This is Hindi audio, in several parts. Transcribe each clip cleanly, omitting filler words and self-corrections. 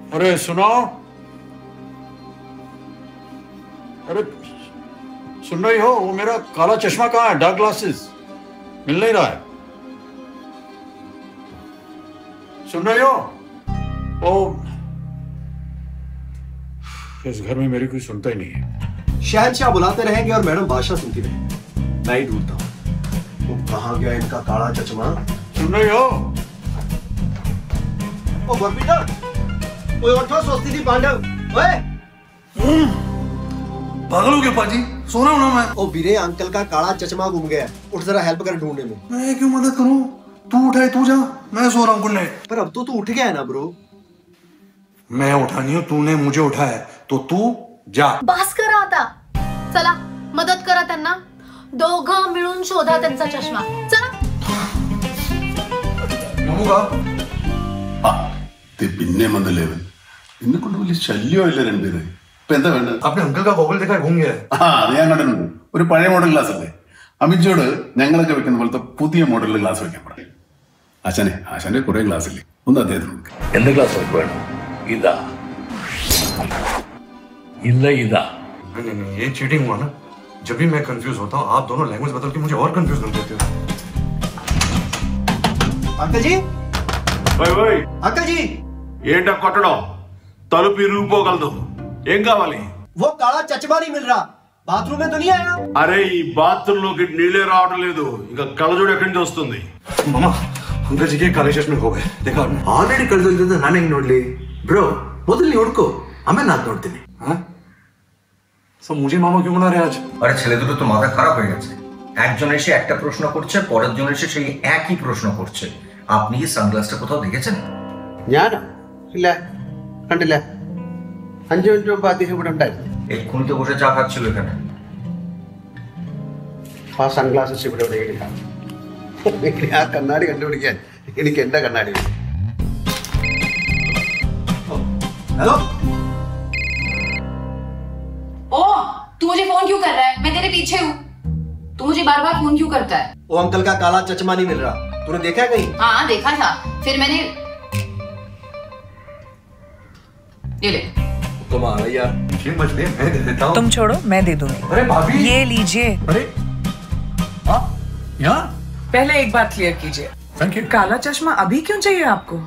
अरे सुनो, अरे सुन रही हो? वो मेरा काला चश्मा कहाँ है? डार्क ग्लासेस मिल नहीं रहा है। सुन रही हो? ओ, इस घर में मेरी कोई सुनता ही नहीं है। शहंशाह बुलाते रहेंगे और मैडम बादशाह सुनती रहेंगी। मैं ही ढूंढता हूँ। वो कहाँ गया इनका काला चश्मा? सुन रही हो? ओ बरपीटर, कोई उठो, सोचती थी पांडव। ओए पागल हो गया पाजी? सो रहा हूं ना मैं। ओ वीरे, अंकल का काला चश्मा गुम गया। उठ जरा हेल्प कर ढूंढने में। मैं क्यों मदद करूं? तू उठाए तू जा, मैं सो रहा हूं। Good night. पर अब तो तू उठ गया है ना ब्रो। मैं उठा नहीं हूं, तूने मुझे उठाया, तो तू जा। बास करा आता, चला मदत करा त्यांना, दोघं मिळून शोधा त्यांचा चष्मा. चला. പിന്നെ വന്നല്ലേവൻ എന്നെ കൊണ്ട് വലിയ ശല്യമില്ല രണ്ടുപേരെ. ഇപ്പൊ എന്താ വേണ്ടത്? आपने अंकल का गॉगल देखा है? घूम गया है. അത് ഞാൻ കണ്ടിട്ടുണ്ട്. ഒരു പഴയ മോഡൽ ഗ്ലാസ് അല്ലേ? അമിജോട് ഞങ്ങളൊക്കെ വെക്കുന്ന പോലത്തെ പുതിയ മോഡലിൽ ഗ്ലാസ് വെക്കാൻ പറയും. ആശാന്റെ കുറെ ഗ്ലാസ് ഇല്ലേ, ഒന്ന് അദ്ദേഹത്തിന് കൊടുക്കുക. എന്ത് ഗ്ലാസ് വേണം? ഇതാ ഇല്ല ഇതാ. नहीं, ये चीटिंग हुआ ना. जब भी मैं कंफ्यूज होता हूँ, आप दोनों लैंग्वेज बदल के मुझे और कंफ्यूज कर देते हो. अंकल जी, ఓయ్ अंकल जी, ఏంటా కొట్టడం? తలుపు ఇరిగిపోగలదు. ఏం కావాలి? वो काला चश्मा नहीं मिल रहा. बाथरूम में तो नहीं आया? అరే ఈ బాత్రూమ్ లోకి నీళ్ళే రావడం లేదు. ఇంకా కళ్ళజోడు ఎక్కడి నుంచి వస్తుంది? मामा, अंकल जी के काले चश्मे खो गए. देखा आपने? ಆಲ್ರೆಡಿ ಕಳೆದೋಗಿದ್ದು ನಾನು ಹೆಂಗ್ ನೋಡ್ಲಿ ಬ್ರೋ? ಮೊದಲು ನೀವು ಹುಡ್ಕೋ, ಆಮೇಲೆ ನಾನು ನೋಡ್ತೀನಿ. सब मुझे मामा क्यों बना रहे आज? আরে ছেলে দুটো তো মাথা খারাপ হয়ে গেছে। একজন এসে একটা প্রশ্ন করছে, পরের জন এসে সেই একই প্রশ্ন করছে। আপনি কি সানগ্লাসটা কোথাও দেখেছেন? ഞാനോ? ഇല്ല, കണ്ടില്ല. 5 മിനിറ്റ് മുമ്പ് അദ്ദേഹം ഇവിടെ ഉണ്ടായിരുന്നു. এক্ষুনি তো বসে চা খাচ্ছিল এখানে। ആ സൺഗ്ലാസസ് ഇവിടെ എവിടെയെങ്കിലും കാണും. ആ കണ്ണാടി കണ്ടുപിടിക്കാൻ എനിക്ക് എന്റെ കണ്ണാടി. हेलो, ओ, तू मुझे फोन क्यों कर रहा है? मैं तेरे पीछे हूँ. तू मुझे बार बार फोन क्यों करता है? वो अंकल का काला चश्मा नहीं मिल रहा. तूने देखा है कहीं? हाँ देखा था, फिर मैंने ये ले. तुम्हारा यार ये मछली मैं दे देता हूँ. तुम छोड़ो, मैं दे दूंगी. अरे भाभी, ये लीजिए. अरे हाँ, यहाँ. पहले एक बात क्लियर कीजिए, थैंक यू. काला चश्मा अभी क्यों चाहिए आपको?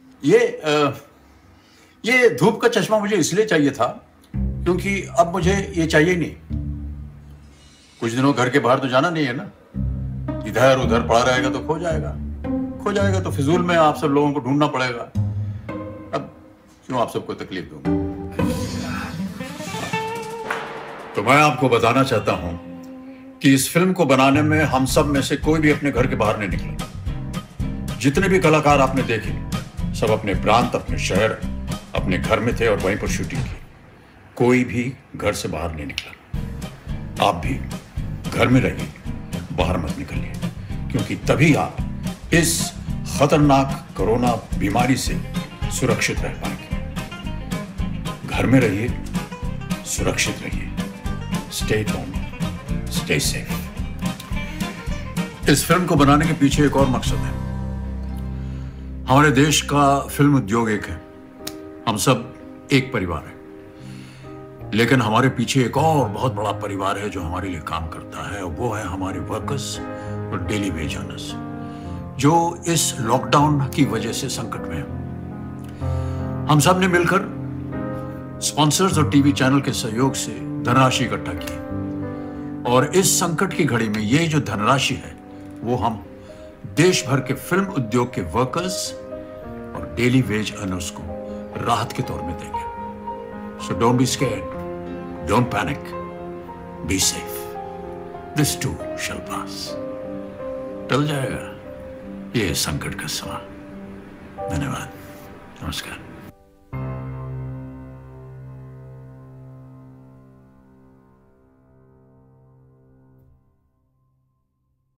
ये धूप का चश्मा मुझे इसलिए चाहिए था क्योंकि अब मुझे ये चाहिए नहीं. कुछ दिनों घर के बाहर तो जाना नहीं है ना. इधर उधर पड़ा रहेगा तो खो जाएगा तो फिजूल में आप सब लोगों को ढूंढना पड़ेगा. अब क्यों आप सबको तकलीफ दूंगा? तो मैं आपको बताना चाहता हूं कि इस फिल्म को बनाने में हम सब में से कोई भी अपने घर के बाहर नहीं निकला. जितने भी कलाकार आपने देखे, सब अपने प्रांत, अपने शहर, अपने घर में थे और वहीं पर शूटिंग की. कोई भी घर से बाहर नहीं निकला. आप भी घर में रहिए, बाहर मत निकलिए, क्योंकि तभी आप इस खतरनाक कोरोना बीमारी से सुरक्षित रह पाएंगे. घर में रहिए, सुरक्षित रहिए. Stay at home, stay safe. इस फिल्म को बनाने के पीछे एक और मकसद है. हमारे देश का फिल्म उद्योग एक है. हम सब एक परिवार है, लेकिन हमारे पीछे एक और बहुत बड़ा परिवार है जो हमारे लिए काम करता है, और वो है हमारे वर्कर्स और डेली वेज अर्नर्स, जो इस लॉकडाउन की वजह से संकट में है. हम सब ने मिलकर स्पॉन्सर्स और टीवी चैनल के सहयोग से धनराशि इकट्ठा की, और इस संकट की घड़ी में ये जो धनराशि है वो हम देश भर के फिल्म उद्योग के वर्कर्स और डेली वेज अर्नर्स को राहत के तौर में देंगे. So don't be scared. Don't panic. Be safe. This too shall pass. टल जाएगा ये संकट का समय. धन्यवाद. नमस्कार.